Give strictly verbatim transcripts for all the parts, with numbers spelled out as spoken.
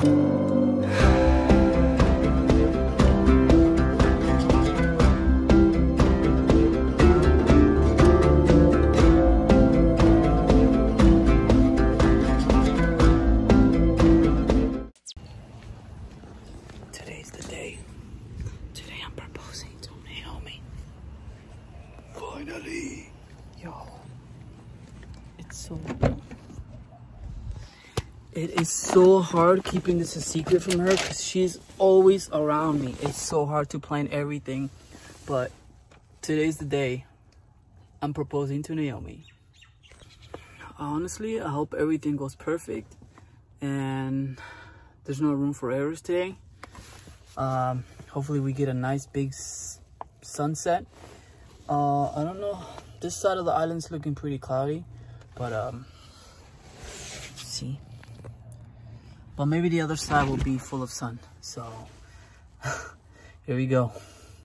Today's the day. Today I'm proposing to Naomi. Finally. Yo. It's so... It is so hard keeping this a secret from her because she's always around me. It's so hard to plan everything. But today's the day I'm proposing to Naomi. Honestly, I hope everything goes perfect and there's no room for errors today. Um, hopefully we get a nice big s sunset. Uh, I don't know. This side of the island's looking pretty cloudy, but um, see. But maybe the other side will be full of sun. So here we go.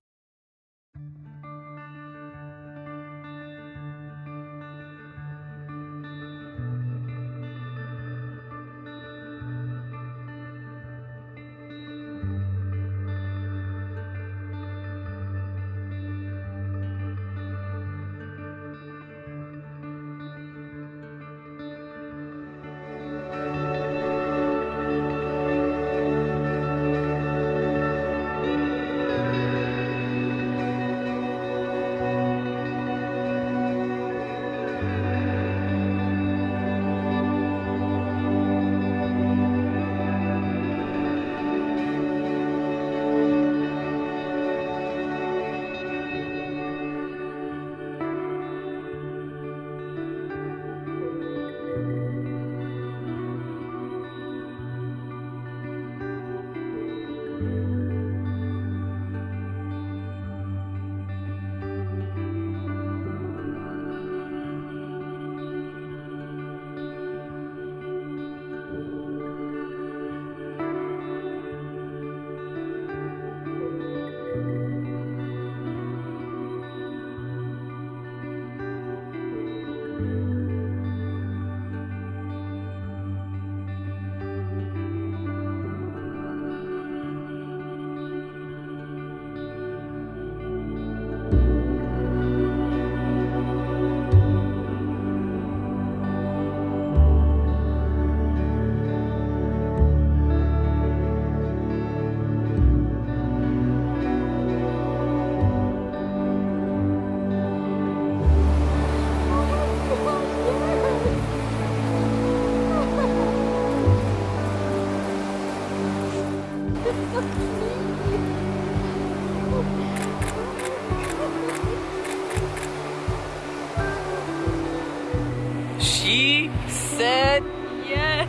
She said yes.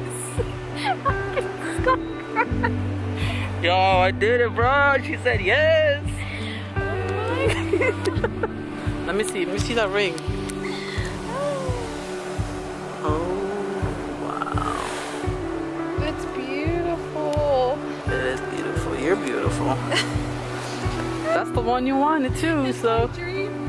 Yo, I did it, bro. She said yes. Let me see. Let me see that ring. Oh, wow. It's beautiful. It is beautiful. You're beautiful. That's the one you wanted too, It's so. my dream